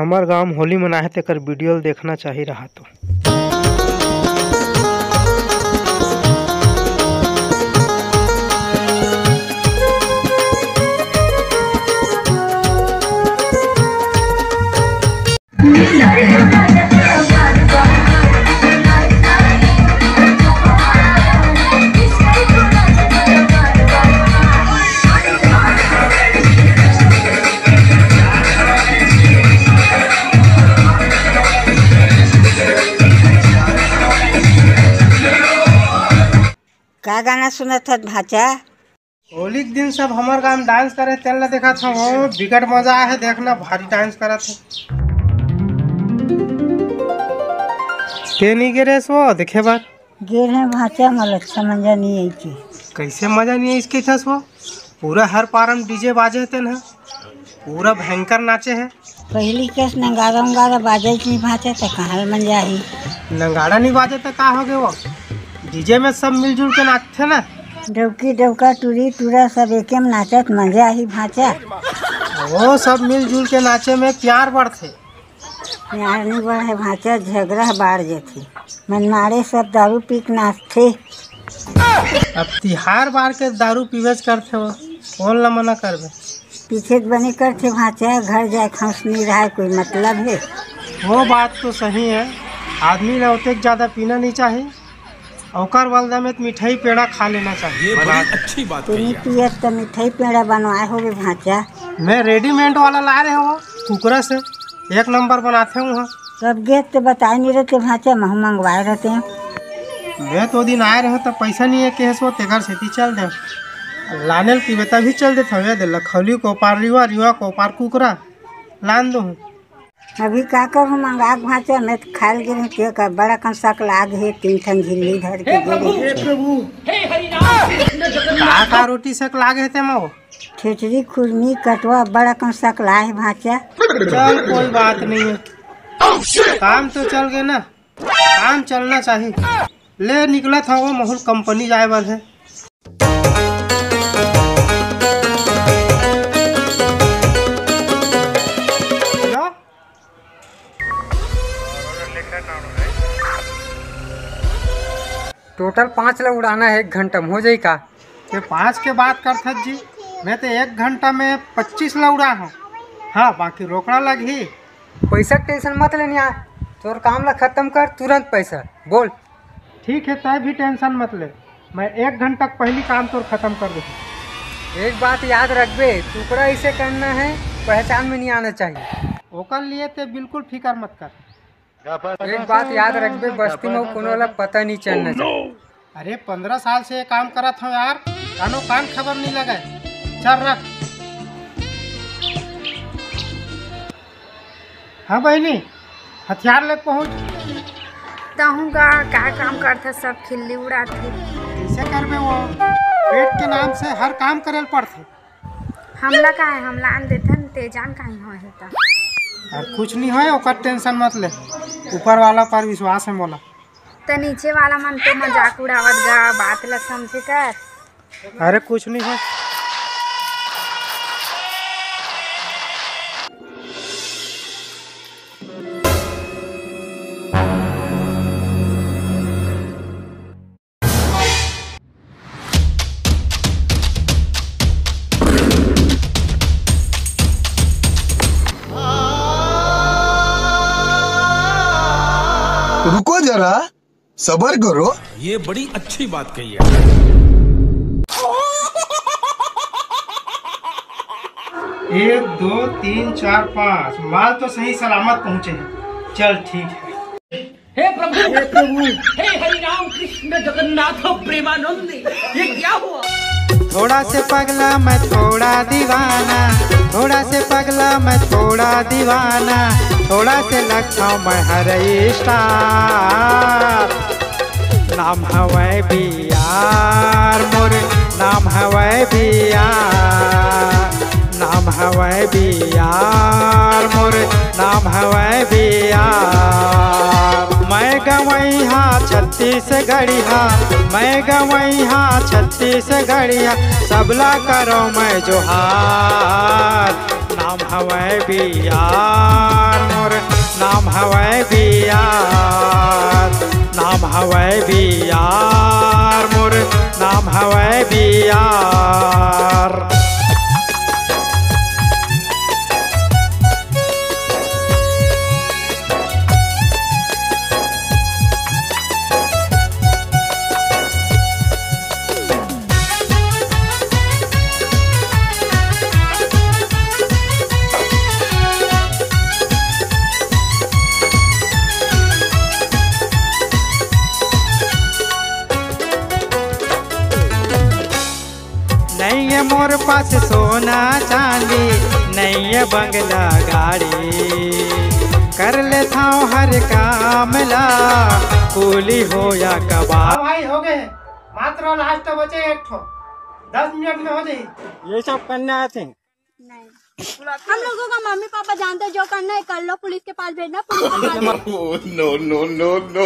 हमार गांव में होली मनाए तेकर वीडियो देखना चाहिए रहा तो। का गाना सुनत था भाचा? होली के दिन सब हमार गांव में डांस करे तेल ला देखा था। वो बिकट मजा आया है देखना, भारी डांस करा था। के नहीं गिरे सो देखे बार गिर है भाचा, मल अच्छा मजा नहीं आई थी। कैसे मजा नहीं है इसके था सो? पूरा हर पारम डीजे बाजे थे ना, पूरा भयंकर नाचे है। पहली कस नंगारा उंगारा बाजे नहीं भाचा तो कहाँ मजा आई। नंगाड़ा नहीं बाजे तो का हो गए? वो डीजे में सब मिलजुल के नाचते ना। डौकी डौका टूरी टूरा सब एक में नाचत मजा आई भाचा। वो सब मिलजुल के नाचे में प्यार बढ़ते। प्यार नहीं बढ़े भाचा, झगड़ा बाढ़ जाती। मनमारे सब दारू पी के नाचते। अब तिहार बार के दारू पीवेज करते हो, कौन ला मना करबे? पीछे बने करते भाचा, घर जाए खौस नहीं रहा कोई मतलब है। वो बात तो सही है, आदमी ने उतने ज़्यादा पीना नहीं चाहिए। औकर वालदा में मिठाई पेड़ा खा लेना चाहिए। अच्छी बात है। पियत तो मिठाई पेड़ा बनवाए हो भाचा। मैं रेडीमेड वाला ला रहे हो कुकरा से, एक नंबर बनाते हूँ वहाँ। सब गेट तो बताए नहीं रहते भाचा, महू मंगवाए रहते हैं। मैं तो दिन आए रहे तब पैसा नहीं है केस वो तेकर से चल दे लाने की बेता भी चल देता हूँ। दे लखौली को पार रिवा रिवा को पार कुकरा लान दो। अभी का करूँ मंगा भाचा, मैं तो खाल गिर के का बड़ा कन शक लाग है। तीन ठन झिल्ली धर के गिरे। प्रभु का रोटी से लागे थे माओ? ठेठरी खुरमी कटवा बड़ा कन शक लाए भाचा। चल कोई बात नहीं है, काम तो चल गए ना, काम चलना चाहिए। ले निकला था वो महल कंपनी जाए वाल है। टोटल 5 ला उड़ाना है, 1 घंटा में हो जाए का? ये 5 के बात करते जी, मैं तो 1 घंटा में 25 ला उड़ा हूँ। हाँ बाकी रोकड़ा लगी। पैसा टेंशन मत लेनी यार, तोर काम ला खत्म कर तुरंत पैसा बोल। ठीक है, तय भी टेंशन मत ले, मैं 1 घंटा पहली काम तो खत्म कर दूँ। एक बात याद रखबे, टुकड़ा इसे करना है, पहचान में नहीं आना चाहिए। ओकर लिए तो बिल्कुल फिक्र मत कर। एक बात याद रखबे, बस्ती में कोनो ला पता नहीं चलना चाहिए। अरे 15 साल से ये काम करा था यार, कानो कान खबर नहीं लगा। चल रख। हाँ बहनी, हथियार ले पहुँच। कहूँगा क्या काम करते, सब खिल्ली उड़ाते। कैसे करबे? वो पेट के नाम से हर काम करे पड़ते। हमला का है, हमला आन देते तेजान का ही होता। और कुछ नहीं है, ओकर टेंशन मत ले, ऊपर वाला पर विश्वास है मोला। तो नीचे वाला मन तो मजाक उड़ावत गा, बात ला समझे कर। अरे कुछ नहीं है। रुको जरा, सबर करो। ये बड़ी अच्छी बात कही है। 1 2 3 4 5 माल तो सही सलामत पहुँचे हैं। चल ठीक है। हे प्रभु, हे हरि राम कृष्ण जगन्नाथ प्रेमानंद, ये क्या हुआ? थोड़ा से पगला मैं थोड़ा दीवाना, थोड़ा से पगला मैं थोड़ा दीवाना, थोड़ा से लगता हूँ मैं हर स्टार। नाम हवै बियार मोर, नाम हवै बियार, नाम हवै बियार मोर, नाम हवै बियार। मैं गवई हाँ छत्तीसगढ़िया, मैं गवई हाँ छत्तीसगढ़िया, सबला करो मैं जोहार। नाम हवै बियार मोर नाम हवै बियार नाम हवै बियार मोर नाम हवै बियार। नहीं है मोर पास सोना चांदी नहीं है बंगला गाड़ी कर लेता हूँ हर काम ला कूली हो या कबाड़। भाई हो गए मात्र लास्ट बचे एक ठो 10 मिनट में हो जाए। ये सब करना है नहीं हम लोगों का मम्मी पापा जानते जो करना है कर लो पुलिस के पास भेजना पुलिस के पास। नो नो नो नो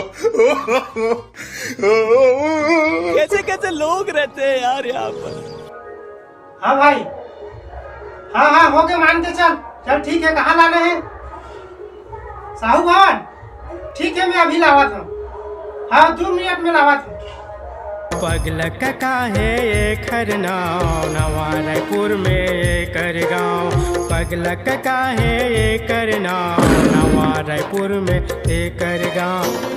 कैसे कैसे लोग रहते हैं यार यहाँ पर। हाँ भाई हाँ हो गए मान के चल चल ठीक है। कहाँ लाने हैं साहू भवन? ठीक है मैं अभी लावा था। हाँ 2 मिनट में लावा था। पगलक का है ये खरनाव नवा रायपुर में कर गाँव पगलक का है ये करनाव नवा रायपुर में कर गाँव।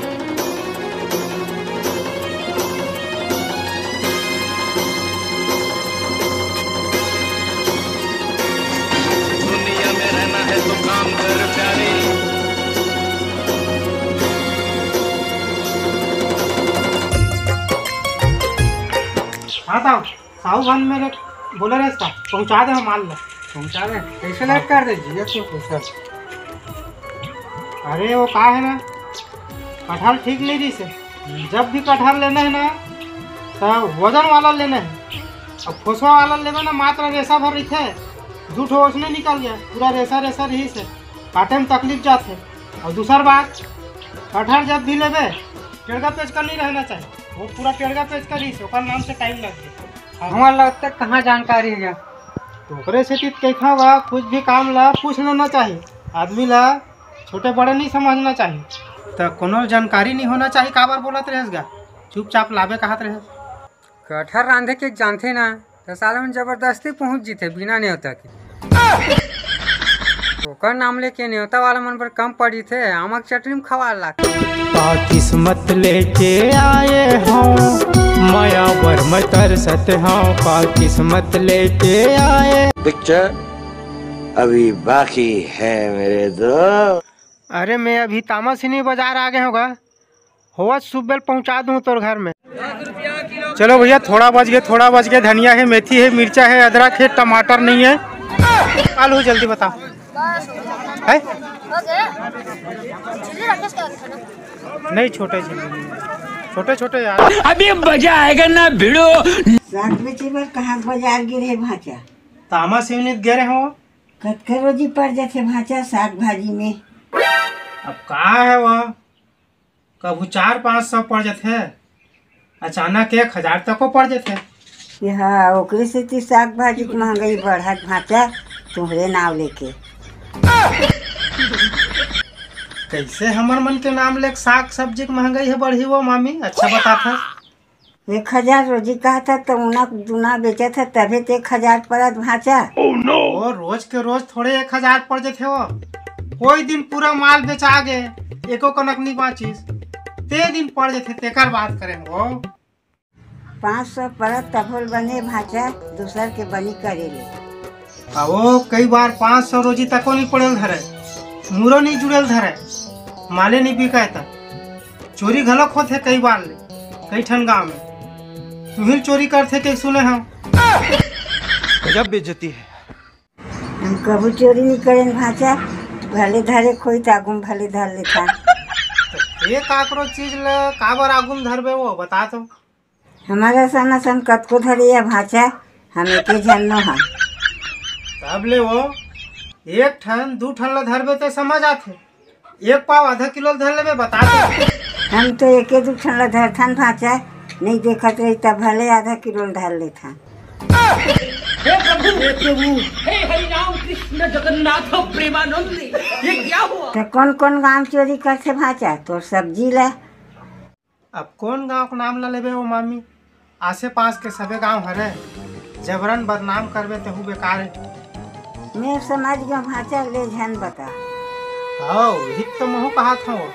हाँ साहू भवन मेरे बोले रहे था पहुँचा दे मान लो पहुँचा दे कैसे लेट कर दीजिए तो। अरे वो कहा है ना कटहल ठीक नहीं रही से जब भी कटहल लेना है ना तो वजन वाला लेना है। अब फुसवा वाला लेना ना मात्र रेसा भर रही थे झूठ हो उसमें निकल गया पूरा रेसा रेसा रही से काटे में तकलीफ जाते। और दूसरा बात कटहल जब भी लेवे टेढ़ा पेच कर नहीं रहना चाहिए वो पूरा टेढ़ा पेच कर रही से नाम से टाइम लग गया। हमारे लगता है कहाँ जानकारी है टोकरे से कैसा हुआ कुछ भी काम ला पूछ लेना चाहिए आदमी ला छोटे बड़े नहीं समझना चाहिए तो कोनो जानकारी नहीं होना चाहिए। का बार बोलत रहेगा चुपचाप लाभे कहत रहे। कटहर रांधे के जानते ना तो साल में जबरदस्ती पहुँच जीते बिना न्योता के। ओकर नाम लेके न्योता वाला मन पर कम पड़ी थे आमक चटनी में खवा ला किस्मत लेके आए हों माया वर में तरसत हों का किस्मत लेके आए। पिक्चर अभी बाकी है मेरे दो। अरे मैं अभी तामासिनी बाजार आ गया होगा हुआ सुबह पहुंचा दूं तोर घर में। चलो भैया थोड़ा बच गया धनिया है मेथी है मिर्चा है अदरक है टमाटर नहीं है। आलू जल्दी बताओ है नहीं छोटे छोटे यार अभी मजा आएगा ना भिड़ो। साग बेचे बर कहाँ बाजार गिरे भाचा तामा सिवनित गिरे हो कतका रोजी पड़ जाते भाचा साग भाजी में। अब कहा है वो कभू 400-500 पड़ जाते अचानक 1000 तक को पड़ जाते। हाँ ओकरे से साग भाजी की महंगाई बढ़त भाचा तुम्हारे नाम लेके। कैसे हमार मन के नाम ले साग सब्जी की महंगाई है बढ़ी वो मामी अच्छा बता था। 1000 रोजी कहा था तो उना दुना बेचा था तभी तो 1000 पड़त भाचा। वो रोज के रोज थोड़े 1000 पड़ जाते हो कोई दिन पूरा माल बेचा गए एको कनक नहीं बाचिस ते दिन पड़ जाते तेकर बात करें वो 500 पड़त तभोल बने भाचा दूसर के बनी करेले। वो कई बार 500 रोजी तको नहीं पड़ेल धरे मुरो नहीं जुड़ेल धरे माले नहीं बिका था चोरी घलक होते कई बार ले कई ठन गाँव में तुहिल चोरी करते कई सुने हम गजब बेइज्जती है। हम कभी चोरी नहीं करें भाचा भले धरे खोई तागुम भले धर लेता। ये काकरो चीज ल काबर आगुम धरबे वो बता तो। हमारा सन सन कतको धरे या भाचा हम एक जन्नो हम तब ले वो 1 ठन 2 ठन ला धरबे तो समझ आते 1 पाव आधा किलो धर लेबे बता तो। हम तो 1-2 ठन ला धरथन भाचा नहीं देखत रही तब भले आधा किलो धर लेता। हे प्रभु हे प्रभु, हे हरि राम कृष्ण जगन्नाथ प्रेमानंदी, ये क्या हुआ? तो कौन कौन गांव चोरी करते भाचा तो सब्जी ला? अब कौन गांव का नाम ला लेबे हो मामी? आसे पास के सबे गांव हरे, जबरन बदनाम करबे तो हु बेकार है। मैं समझ गया भाचा, ले ध्यान बता। हाँ हित तो महू कहा था वो।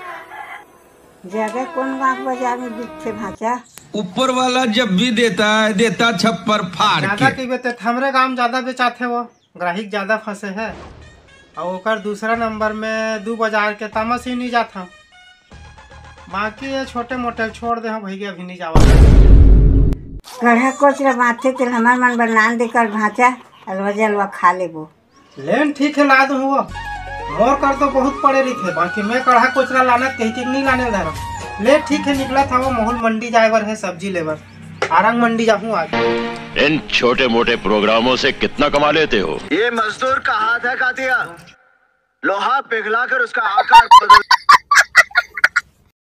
जगह कौन गांव बाजार में बिकते भाचा? ऊपर वाला जब भी देता है देता छप्पर फाड़ ज्यादा के। की बेते हमरे गांव ज्यादा बेचाते वो, ग्राहक ज्यादा फंसे है। और ओकर दूसरा नंबर में 2 बाजार के तामस ही नहीं जाता। बाकी ये छोटे मोटे छोड़ दे भैया भी नहीं जावा। कढ़ा कोचरा बाते तो हमार मन बनान देकर भाचा अलवा जलवा खा लेबो। लेन ठीक है ला दूँ वो, मोर कर तो बहुत पड़े रही थे। बाकी मैं कढ़ा कोचरा लाना कहीं कि नहीं लाने दे रहा। ले ठीक है निकला था वो मोहल मंडी जाएवर है सब्जी लेवर। आरंग मंडी जाऊँ आज। इन छोटे मोटे प्रोग्रामों से कितना कमा लेते हो? ये मजदूर का हाथ है कातिया, लोहा पिघला कर उसका आकार बदल